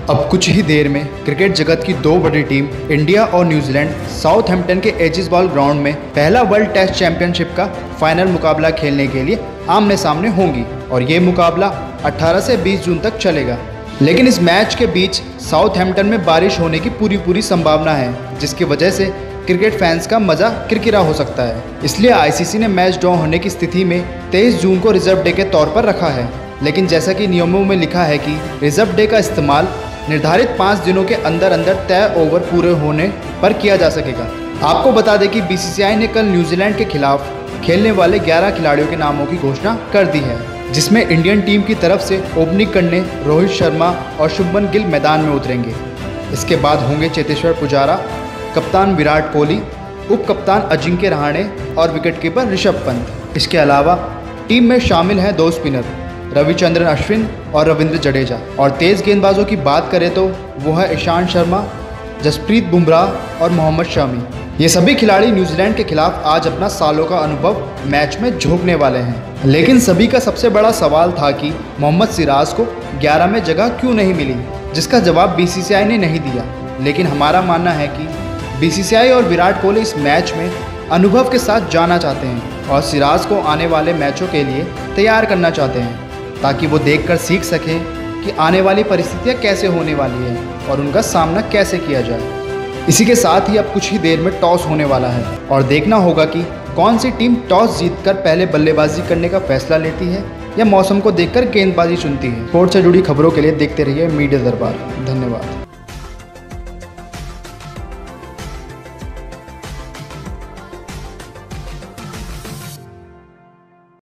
अब कुछ ही देर में क्रिकेट जगत की दो बड़ी टीम इंडिया और न्यूजीलैंड साउथहैम्पटन के एजिस बॉल ग्राउंड में पहला वर्ल्ड टेस्ट चैंपियनशिप का फाइनल मुकाबला खेलने के लिए आमने सामने होंगी और ये मुकाबला 18 से 20 जून तक चलेगा। लेकिन इस मैच के बीच साउथहैम्पटन में बारिश होने की पूरी संभावना है, जिसकी वजह से क्रिकेट फैंस का मज़ा किरकिरा हो सकता है। इसलिए आईसीसी ने मैच ड्रॉ होने की स्थिति में 23 जून को रिजर्व डे के तौर पर रखा है। लेकिन जैसा कि नियमों में लिखा है कि रिजर्व डे का इस्तेमाल निर्धारित 5 दिनों के अंदर तय ओवर पूरे होने पर किया जा सकेगा। आपको बता दें कि बीसीसीआई ने कल न्यूजीलैंड के खिलाफ खेलने वाले 11 खिलाड़ियों के नामों की घोषणा कर दी है, जिसमें इंडियन टीम की तरफ से ओपनिंग करने रोहित शर्मा और शुभमन गिल मैदान में उतरेंगे। इसके बाद होंगे चेतेश्वर पुजारा, कप्तान विराट कोहली, उप कप्तान अजिंक्य रहाणे और विकेटकीपर ऋषभ पंत। इसके अलावा टीम में शामिल हैं 2 स्पिनर रविचंद्रन अश्विन और रविंद्र जडेजा। और तेज़ गेंदबाजों की बात करें तो वो है ईशांत शर्मा, जसप्रीत बुमराह और मोहम्मद शमी। ये सभी खिलाड़ी न्यूजीलैंड के खिलाफ आज अपना सालों का अनुभव मैच में झोंकने वाले हैं। लेकिन सभी का सबसे बड़ा सवाल था कि मोहम्मद सिराज को 11 में जगह क्यों नहीं मिली, जिसका जवाब बीसीसीआई ने नहीं दिया। लेकिन हमारा मानना है कि बीसीसीआई और विराट कोहली इस मैच में अनुभव के साथ जाना चाहते हैं और सिराज को आने वाले मैचों के लिए तैयार करना चाहते हैं, ताकि वो देखकर सीख सके कि आने वाली परिस्थितियाँ कैसे होने वाली है और उनका सामना कैसे किया जाए। इसी के साथ ही अब कुछ ही देर में टॉस होने वाला है और देखना होगा कि कौन सी टीम टॉस जीतकर पहले बल्लेबाजी करने का फैसला लेती है या मौसम को देखकर गेंदबाजी चुनती है। स्पोर्ट्स से जुड़ी खबरों के लिए देखते रहिए मीडिया दरबार। धन्यवाद।